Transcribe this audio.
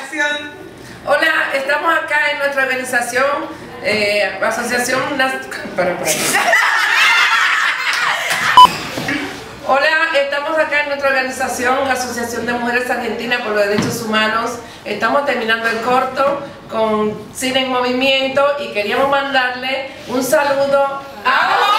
acción. Hola, estamos acá en nuestra organización, Asociación... Hola, estamos acá en nuestra organización, Asociación de Mujeres Argentinas por los Derechos Humanos. Estamos terminando el corto con Cine en Movimiento y queríamos mandarle un saludo a...